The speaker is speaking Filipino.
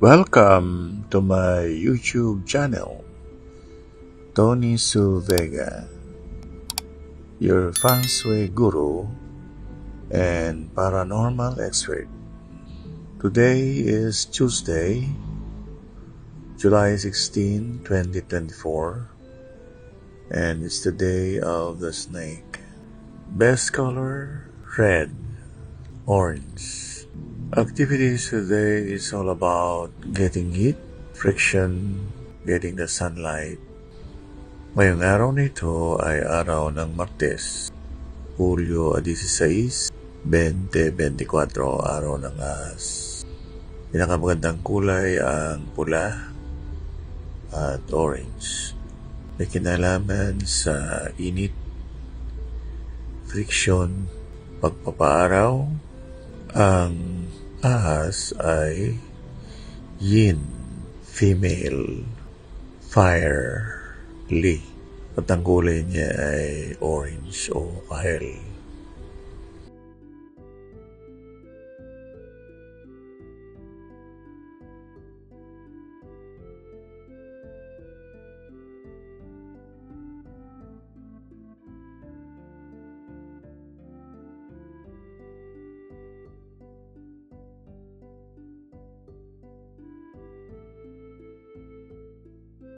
Welcome to my YouTube channel, Tony Su Vega, your feng shui guru and paranormal expert. Today is Tuesday, July 16, 2024, and it's the day of the snake. Best color, red, orange. Activities today is all about getting heat, friction, getting the sunlight. Ngayong araw nito ay araw ng Martes, Hulyo 16, 2024, araw ng Ahas. Pinakamagandang kulay ang pula at orange. May kinalaman sa init, friction, pagpapaaraw. Ang ahas ay yin, female, fire, li. At ang kulay niya ay orange o kahel.